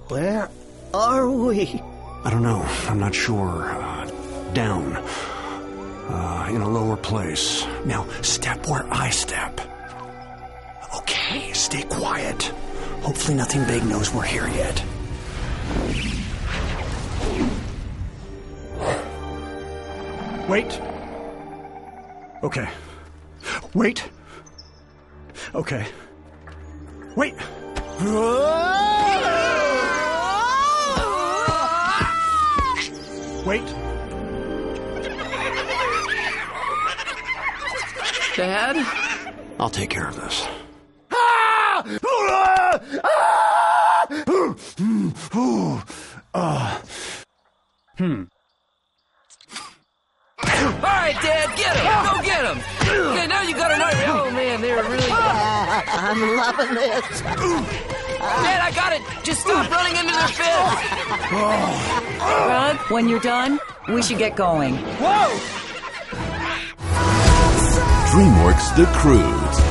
Where are we? I don't know. I'm not sure. Down. In a lower place. Now, step where I step. Okay, stay quiet. Hopefully nothing big knows we're here yet. Wait. Okay. Wait. Okay. Wait. Wait. Dad? I'll take care of this. All right, Dad, get him! Go get him! Okay, now you got an army. Oh, man, they were really bad. I'm loving this. Dad, I got it! Just stop running into their fence! Rug, when you're done, we should get going. Whoa! DreamWorks The Croods.